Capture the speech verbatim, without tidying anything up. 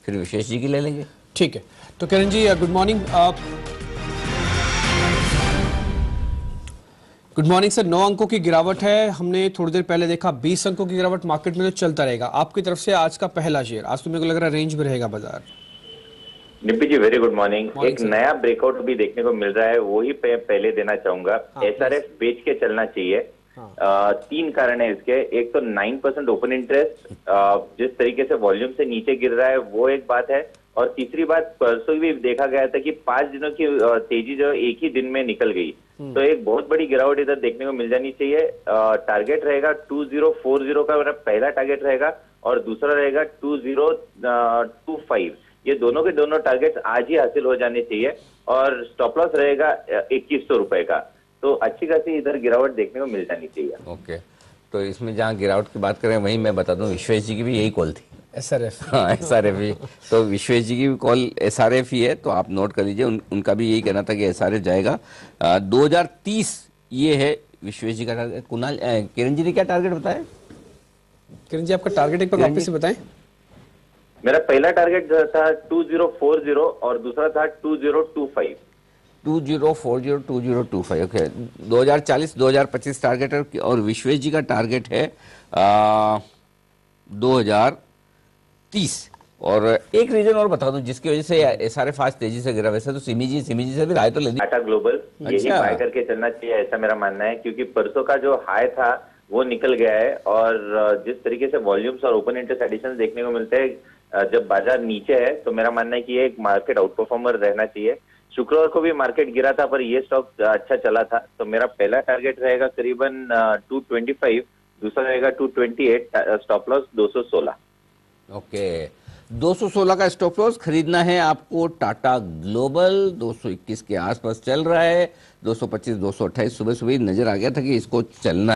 फिर विश्वेश जी की ले लेंगे। ठीक है, तो Kiran ji good morning. Good morning sir. नौ अंकों की गिरावट है, हमने थोड़ी देर पहले देखा बीस अंकों की गिरावट मार्केट में तो चलता रहेगा। आपकी तरफ से आज का पहला शेयर, आज तो मेरे को लग रहा है रेंज में रहेगा बाजार। निपी जी वेरी गुड मॉर्निंग। मॉर्निंग एक सर। नया ब्रेकआउट भी देखने को मिल रहा है, वो ही पे, पहले देना चाहूंगा। हाँ, एसआरएफ बेच के चलना चाहिए। हाँ। आ, तीन कारण है इसके। एक तो नाइन परसेंट ओपन इंटरेस्ट जिस तरीके से वॉल्यूम से नीचे गिर रहा है वो एक बात है, और तीसरी बात परसों भी देखा गया था कि पांच दिनों की आ, तेजी जो एक ही दिन में निकल गई, तो एक बहुत बड़ी गिरावट इधर देखने को मिल जानी चाहिए। टारगेट रहेगा टू जीरो फोर जीरो का, मेरा पहला टारगेट रहेगा, और दूसरा रहेगा टू जीरो टू फाइव। ये दोनों के दोनों टारगेट्स आज ही हासिल हो जाने चाहिए, और स्टॉप लॉस रहेगा इक्कीस सौ रुपए का। तो अच्छी खासी इधर गिरावट देखने को मिल जानी चाहिए। ओके, तो इसमें जहाँ गिरावट की बात करें वहीं मैं बता दूं विश्वेश जी की भी यही कॉल थी, एसआरएफ। हाँ एसआरएफ ही। तो विश्वेश जी की भी कॉल एसआरएफ ही है, तो आप नोट कर लीजिए। उन, उनका भी यही कहना था कि एसआरएफ जाएगा। आ, दो हज़ार तीस ये है विश्वेश जी का टारगेट। कुणाल किरण जी ने क्या टारगेट बताया? किरण जी आपका टारगेट एक बार वापस से बताएं। मेरा पहला टारगेट था टू जीरो फोर जीरो और दूसरा था two zero two five. Two zero four zero two zero two five. Okay, दो हज़ार चालीस दो हज़ार पच्चीस टारगेट है, और विश्वेश जी का टारगेट है आ, दो हज़ार तीस। और एक रीजन और बता दूं जिसकी वजह से एसआरएफ आज तेजी से गिरा। वैसे तो सिमी जी सिमी जी से भी राय तो लेनी। टाटा ग्लोबल यही अच्छा। बाय करके चलना चाहिए, ऐसा मेरा मानना है, क्योंकि परसों का जो हाई था वो निकल गया है, और जिस तरीके से वॉल्यूम्स और ओपन इंटरेस्ट एडिशन देखने को मिलते हैं जब बाजार नीचे है, तो मेरा मानना है कि ये एक मार्केट आउट परफॉर्मर रहना चाहिए। शुक्रवार को भी मार्केट गिरा था, पर ये स्टॉक अच्छा चला था। तो मेरा पहला टारगेट रहेगा करीबन टू ट्वेंटी फाइव, दूसरा रहेगा two twenty eight, stop loss दो सौ सोलह। ओके, दो सौ सोलह का स्टॉप लॉस खरीदना है आपको। टाटा ग्लोबल दो सौ इक्कीस के आसपास चल रहा है, दो सौ पच्चीस दो सौ अट्ठाईस सुबह सुबह नजर आ गया था कि इसको चलना